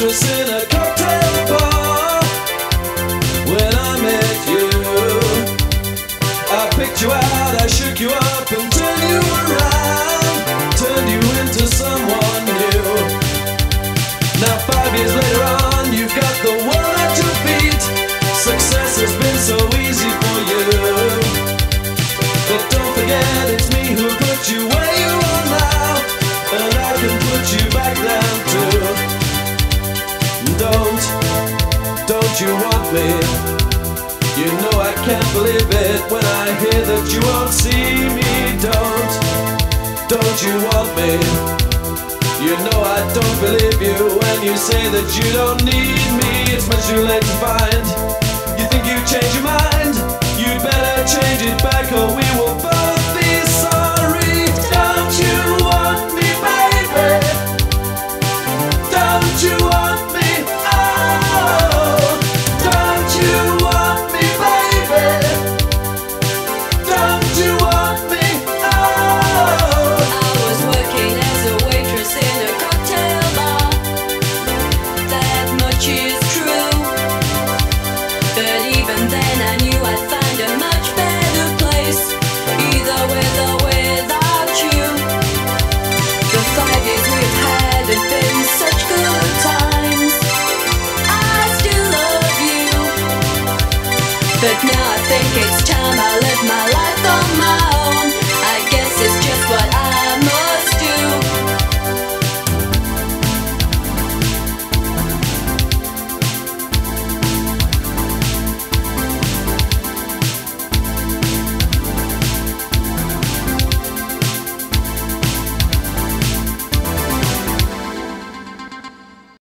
waitress in a cocktail bar. When I met you, I picked you out, I shook you up and turned you around, turned you into someone new. Now 5 years later on, you've got the world at your feet. Success has been so easy for you, but don't forget it's me who put you where you are now, and I can put you back down too. Don't you want me? You know I can't believe it when I hear that you won't see me. Don't you want me? You know I don't believe you when you say that you don't need me. It's much too late to find. You think you've changed your mind? You'd better change it back or we will both be sorry. Don't you want me, baby? Don't you want me? Oh, don't you want me, baby? Don't you want me? Oh. I was working as a waitress in a cocktail bar. That much is true. But even then I knew I'd find a much better place, either with or without you. The 5 years we've had have been such good times. I still love you, but now I think it's time I live my life.